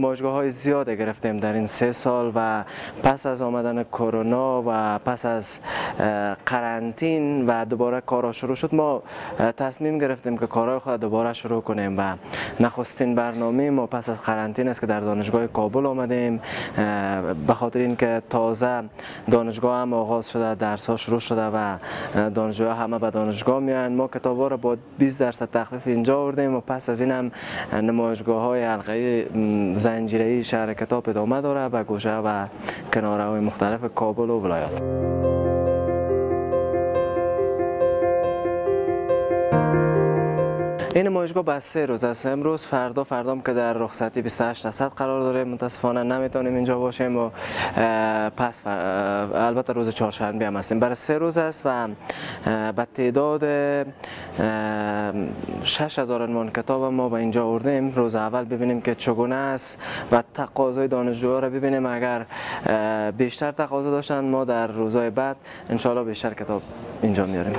نمایشگاه‌های زیاد گرفتیم در این 3 سال و پس از آمدن کرونا و پس از قرنطین و دوباره کارا شروع شد، ما تصمیم گرفتیم که کارهای خود دوباره شروع کنیم و نخستین برنامه ما پس از قرنطین است که در دانشگاه کابل آمدیم، به خاطر اینکه تازه دانشگاه هم آغاز شده، درس‌ها شروع شده و دانشجوها همه به دانشگاه میان. ما کتاب‌ها را با 20% تخفیف اینجا آوردیم و پس از این هم نمایشگاه‌های حلقه‌ای زنجیره‌ای شهر کتاب ادامه داره و گوشه و کناره‌های مختلف کابل و ولایات. این نمایشگاه بس 3 روز است. امروز فردا که در رخصتی 28 اسد قرار داره، متاسفانه نمیتونیم اینجا باشیم و پس البته روز چهارشنبه هم هستیم. برای 3 روز است و به تعداد 6000 عنوان کتاب ما به اینجا آوردیم. روز اول ببینیم که چگونه است و تقاضای دانشجوها را ببینیم. اگر بیشتر تقاضا داشتن ما در روزهای بعد ان شاء الله بیشتر کتاب اینجا میاریم.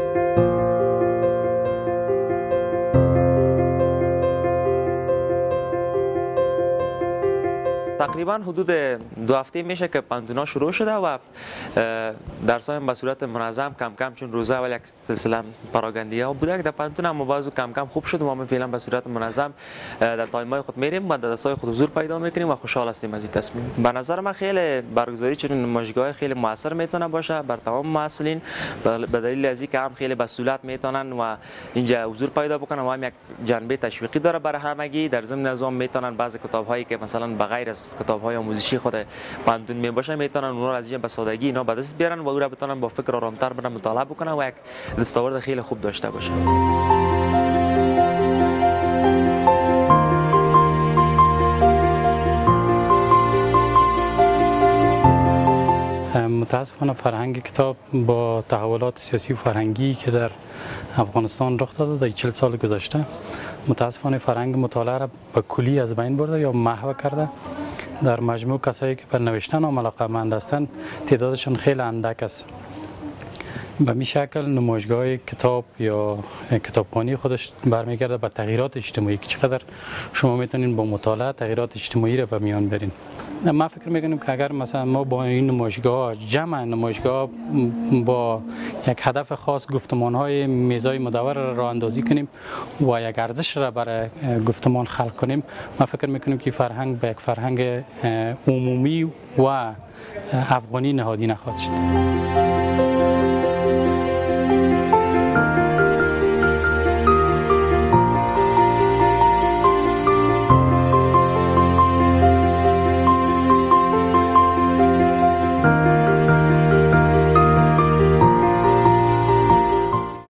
تقریبا حدود 2 هفته میشه که پانتونا شروع شده و درس‌ها هم به صورت منظم کم کم، چون روزه اول یک سلسله پراگندی‌ها بوده که در پانتون هم بعضی کم کم خوب شد و ما فعلا به صورت منظم در تایم‌های خود میریم و در درس‌های خود حضور پیدا میکنیم و خوشحال هستیم از این تصمیم. به نظر من خیلی برگزاری چنین نمایشگاه خیلی موثر میتونه باشه بر تمام مسئولین، به دلیل از اینکه هم خیلی به سهولت میتونن و اینجا حضور پیدا بکنن و هم یک جنبه تشویقی داره برای همگی. در ضمن از اون میتونن بعضی کتاب‌هایی که مثلا بغیر از کتاب‌های آموزشی خود پانتون می باشه میتونن اونها را از اینجا به سادگی اینا به دست بیارن و او را بتونن با فکر آرام‌تر برن مطالعه بکنن و یک دستاورد خیلی خوب داشته باشه. متاسفانه فرهنگ کتاب با تحولات سیاسی و فرهنگی که در افغانستان رخ داده در 40 سال گذشته، متاسفانه فرهنگ مطالعه را به کلی از بین برده یا محو کرده. در مجموع کسایی که به نوشتن علاقه‌مند هستند تعدادشان خیلی اندک است. به می شکل نمایشگاه کتاب یا کتابخوانی خودش برمیگرده به تغییرات اجتماعی که چقدر شما میتونین با مطالعه تغییرات اجتماعی را به میان برین. ما فکر میکنیم که اگر مثلا ما با این نمایشگاه جمع نمایشگاه با یک هدف خاص گفتمان‌های میزای مدور را راه اندازی کنیم و یک ارزش را برای گفتمان خلق کنیم، ما فکر میکنیم که فرهنگ به یک فرهنگ عمومی و افغانی نهادی نخواهد شد.